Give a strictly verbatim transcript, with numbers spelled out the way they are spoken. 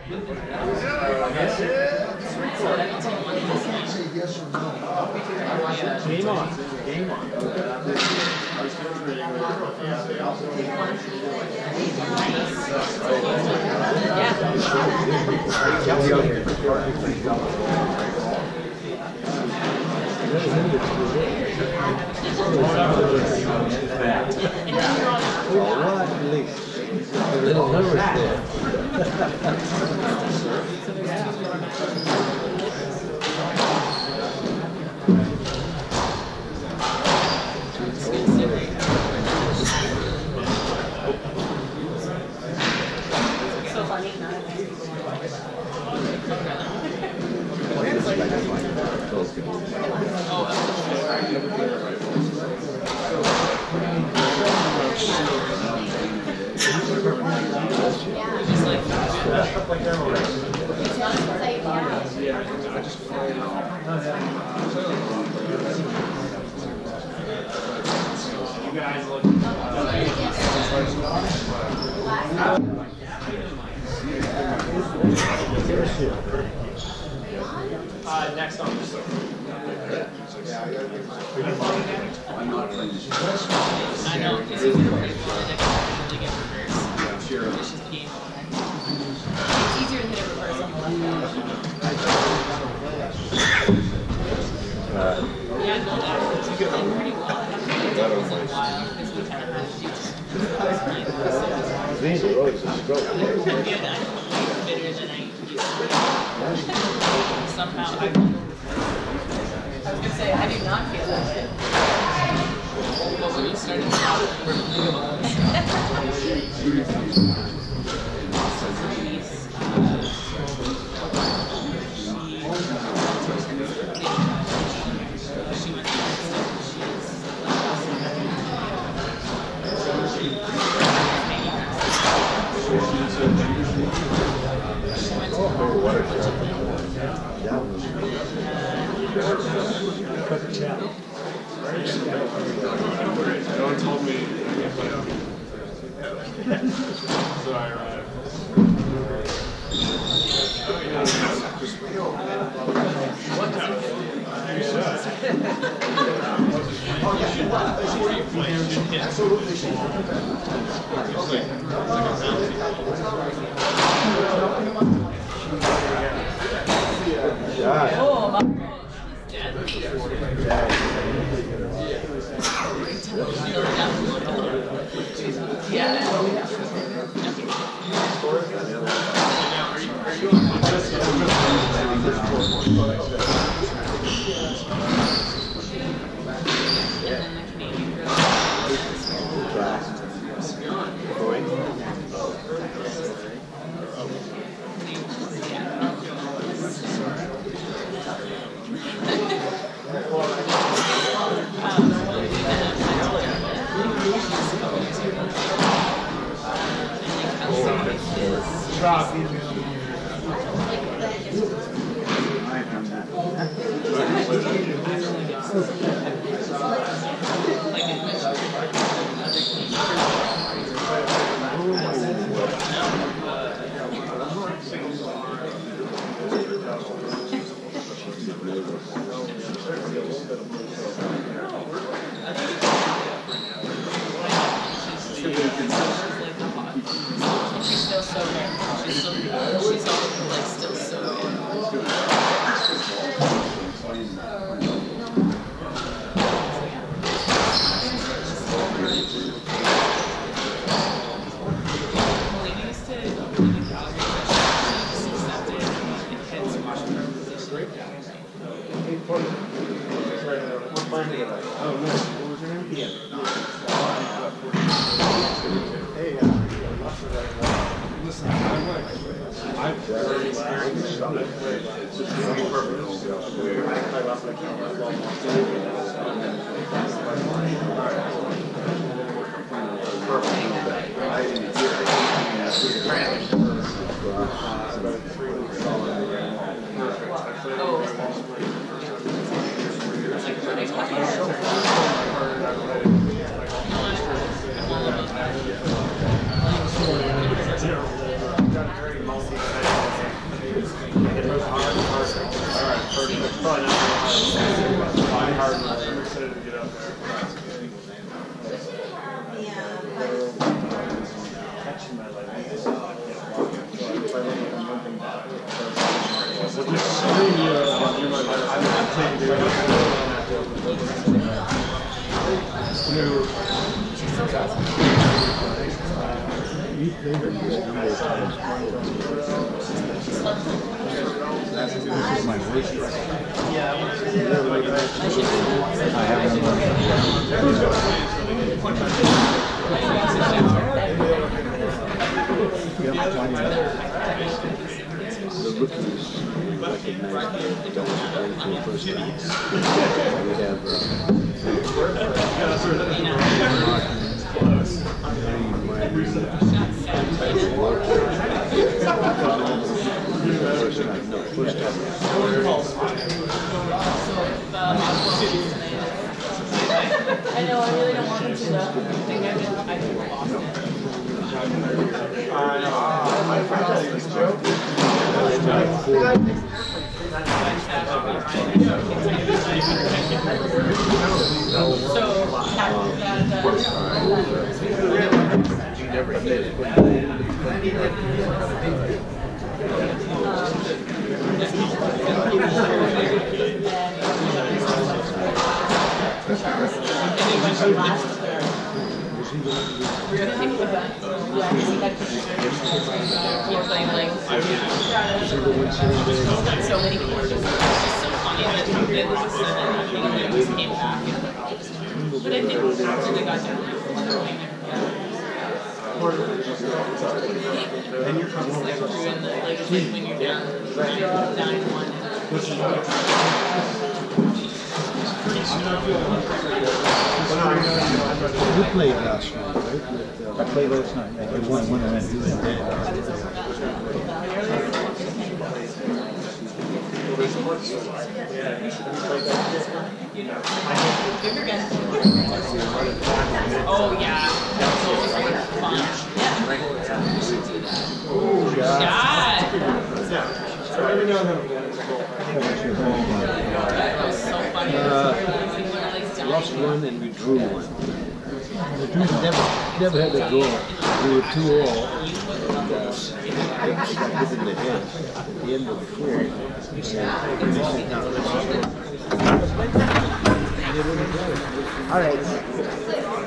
Yes or no? Game on. Game on. Alright, at least. A little nervous there. Uh, next on the show. I know, it's easier to play ball and actually get reverse. It's just game. It's easier to hit a reverse on the left hand. Yeah, no, that was playing pretty well. I haven't played it for a while because we kind of had to do two. These are always a stroke. I'm good. I'm fitter than I used to be. Somehow I I was going to say, I do not feel that way. But when you started stopping, we're she went to John told me I could play up. So I arrived. What the? You should. Before you play, you should hit. Absolutely. It's like, it's like a Yeah. oh, my yeah. She's still so good. She's still, she's all like still so good. Melina used to live in Calgary, but she just accepted and heads Washington position. oh, no. What was your name? Yeah. Hey, uh, listen, I like, I've very experienced it. It's just really perfect. Got very multi Probably not very hard. I'm excited to get out there. Catching my leg. I can't walk it. So if I look at one thing back, it's just screwing you out. I'm not taking it. Eat later, just number of times. This is my voice track. I haven't done the rookies recognize they don't play for the first time. We have uh, no, first time. I know, I really don't want them to though. I think I did, I think we're lost it. So, that, You never did it. You're playing like so many quarters. It's just so funny that they lost seven and they just came back. But I think after they got down, and you're just like doing the, like, like when you're down nine one. You played last night, right? I played last night. I won one and then you went dead. Oh yeah, that's so fun. Yeah. Yeah. So every now and then we get it. That was so funny. Uh, lost one and we drew one. We never, never had a draw. We were two all. And uh, I got hit in the head at the end of the fourth. All right.